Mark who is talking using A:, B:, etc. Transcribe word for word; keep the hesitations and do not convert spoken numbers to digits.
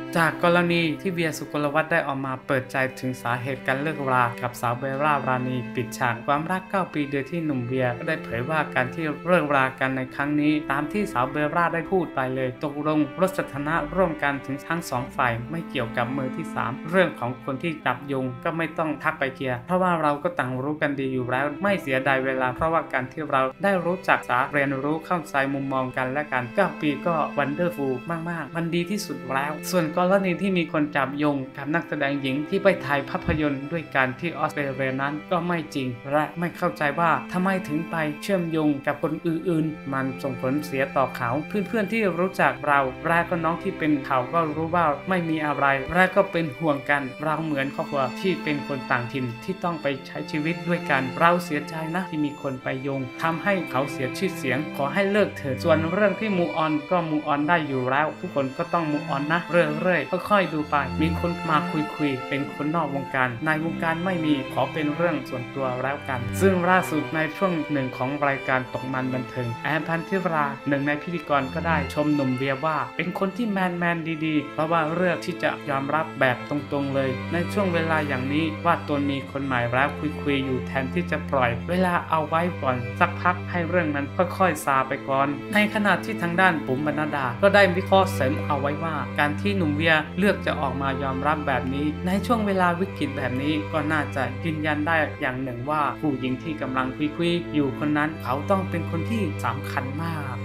A: จากกรณีที่เวียสุกลวัฒน์ได้ออกมาเปิดใจถึงสาเหตุการเลิกรากับสาวเบลล่ารานีปิดฉากความรักเก้าปีโดยที่หนุ่มเวียก็ได้เผยว่าการที่เลิกรากันในครั้งนี้ตามที่สาวเบลล่าได้พูดไปเลยตกลงลดสถานะร่วมกันถึงทั้งสองฝ่ายไม่เกี่ยวกับมือที่สามเรื่องของคนที่จับโยงก็ไม่ต้องทักไปเคลียร์เพราะว่าเราก็ต่างรู้กันดีอยู่แล้วไม่เสียดายเวลาเพราะว่าการที่เราได้รู้จักษาเรียนรู้เข้าใจมุมมองกันและกันเก้าปีก็วันเดอร์ฟูลมากๆมันดีที่สุดแล้วส่วนกรณีที่มีคนจับโยงกับนักแสดงหญิงที่ไปถ่ายภาพยนตร์ด้วยกันที่ออสเตรเลียนั้นก็ไม่จริงและไม่เข้าใจว่าทำไมถึงไปเชื่อมโยงกับคนอื่นๆมันส่งผลเสียต่อเขาเพื่อนๆที่รู้จักเราและก็น้องที่เป็นเขาก็รู้ว่าไม่มีอะไรและก็เป็นห่วงกันเราเหมือนครอบครัวที่เป็นคนต่างถิ่นที่ต้องไปใช้ชีวิตด้วยกันเราเสียใจนะที่มีคนไปโยงทำให้เขาเสียชื่อเสียงขอให้เลิกเถิดส่วนเรื่องที่มูออนก็มูออนได้อยู่แล้วทุกคนก็ต้องมูออนนะเรื่อยๆค่อยๆดูไปมีคนมาคุยๆเป็นคนนอกวงการในวงการไม่มีขอเป็นเรื่องส่วนตัวแล้วกันซึ่งล่าสุดในช่วงหนึ่งของรายการตกมันบันเทิงแอนพันธิราหนึ่งในพิธีกรก็ได้ชมหนุ่มเวียว่าเป็นคนที่แมนแมนดีๆเพราะว่าเลือกที่จะยอมรับแบบตรงๆเลยในช่วงเวลาอย่างนี้ว่าตนมีคนใหม่แล้วคุยๆอยู่แทนที่จะปล่อยเวลาเอาไว้ก่อนสักพักให้เรื่องนั้นค่อยๆซาไปก่อนในขณะที่ทางด้านปุ๋มบรรณดาก็ได้วิเคราะห์เสริมเอาไว้ว่าการที่หนุ่มเวียเลือกจะออกมายอมรับแบบนี้ในช่วงเวลาวิกฤตแบบนี้ก็น่าจะยืนยันได้อย่างหนึ่งว่าผู้หญิงที่กำลังคุยๆอยู่คนนั้นเขาต้องเป็นคนที่สำคัญมาก